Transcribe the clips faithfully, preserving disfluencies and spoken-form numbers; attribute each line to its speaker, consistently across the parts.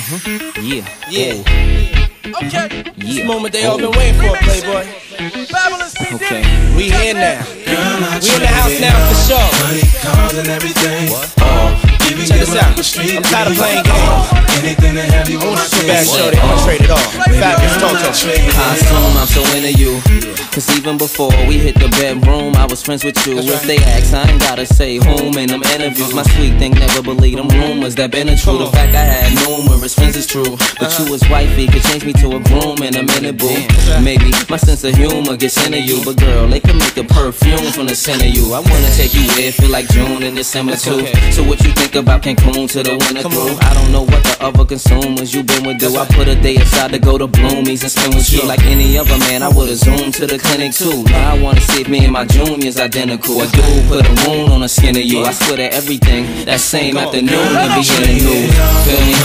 Speaker 1: Mm-hmm. Yeah.
Speaker 2: Yeah.
Speaker 1: Oh.
Speaker 2: Okay.
Speaker 1: Yeah.
Speaker 2: This moment they all been waiting for, Playboy.
Speaker 1: Okay.
Speaker 2: We here now. We in the house now for sure.
Speaker 1: What?
Speaker 2: Oh. Check this out. I'm tired of playing games. I want you so bad, shorty. I'ma trade it off. Fabulous Toto.
Speaker 1: I assume I'm so into you, cause even before we hit the bedroom, I was friends with you. If they ask, I ain't gotta say whom in them interviews. My sweet thing never believed them rumors that been a true. The fact I had numerous friends is true, but you as wifey could change me to a groom in a minute, boo. Maybe my sense of humor gets into you, but girl, they can make a perfume from the scent of you. I wanna take you where it feel like June and December too. So what you think about Cancun to the winter through? I don't know what the other consumers you been with do. I put a day aside to go to Bloomies and spend with you. Like any other man, I would've zoomed to the clinic too. Now I wanna see if me and my junior's identical. A dude put a wound on the skin of you. I swear that everything that same afternoon and be in the news. Feel me?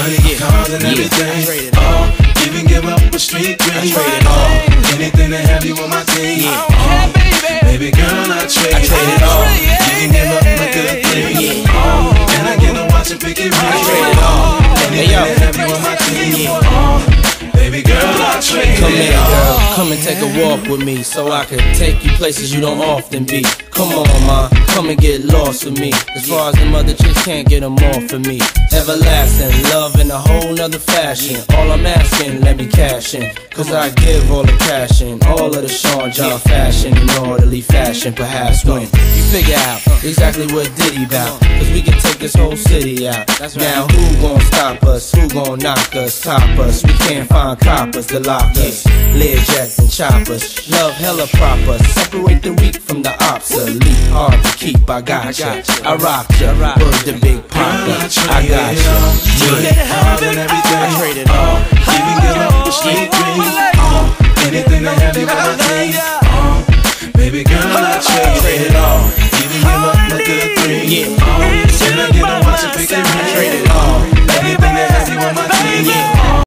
Speaker 3: Yeah. All, even give up a street dream. All, anything to have you on my team. All, baby girl, I trade it all. You can give up a good thing. All, and I get to watch and pick it right. Trade it all. Anything to have you on my team. All, baby girl, I trade
Speaker 2: Come
Speaker 3: it
Speaker 2: here,
Speaker 3: all.
Speaker 2: girl. Come and take a walk with me, so I could take you places you don't often be. Come on, ma, come and get lost with me. As far as them other chicks can't get them off of me. Everlasting love in a whole nother fashion. All I'm asking, let me cash in, cause I give all the cash in. All of the Sean John fashion in orderly fashion. Perhaps when you figure out exactly what Diddy bout, cause we can take this whole city out. Now who gon' stop us? Who gon' knock us? Top us? We can't find coppers to lock us. Learjets and choppers, love hella proper. Separate the weak from the obsolete. Hard to keep, I got ya. I rock ya, word the Big Papa. I got ya.
Speaker 3: All and everything.
Speaker 2: I trade it all.
Speaker 3: Even give up the street dream. All, anything to have you on my team. All, baby girl, I trade it all. Even give up a good thing.